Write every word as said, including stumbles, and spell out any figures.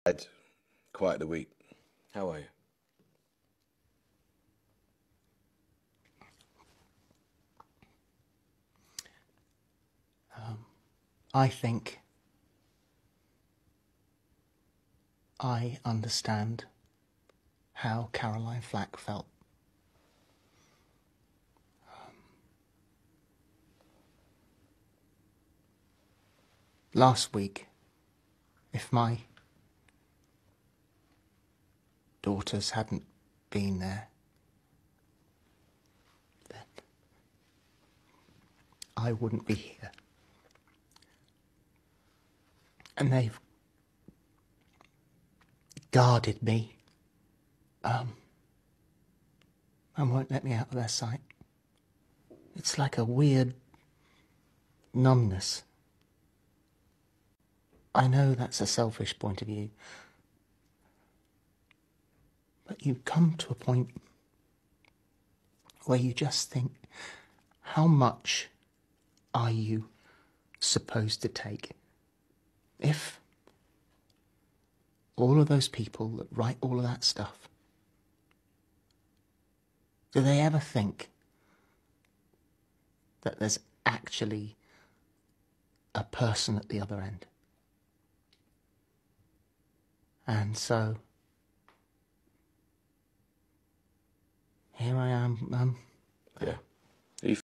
Had quite the week. How are you? Um, I think I understand how Caroline Flack felt. Um, last week, if my daughters hadn't been there, then I wouldn't be here. And they've guarded me um, and won't let me out of their sight. It's like a weird numbness. I know that's a selfish point of view, but you come to a point where you just think, how much are you supposed to take? If all of those people that write all of that stuff, do they ever think that there's actually a person at the other end? And so, here I am. Um, Yeah.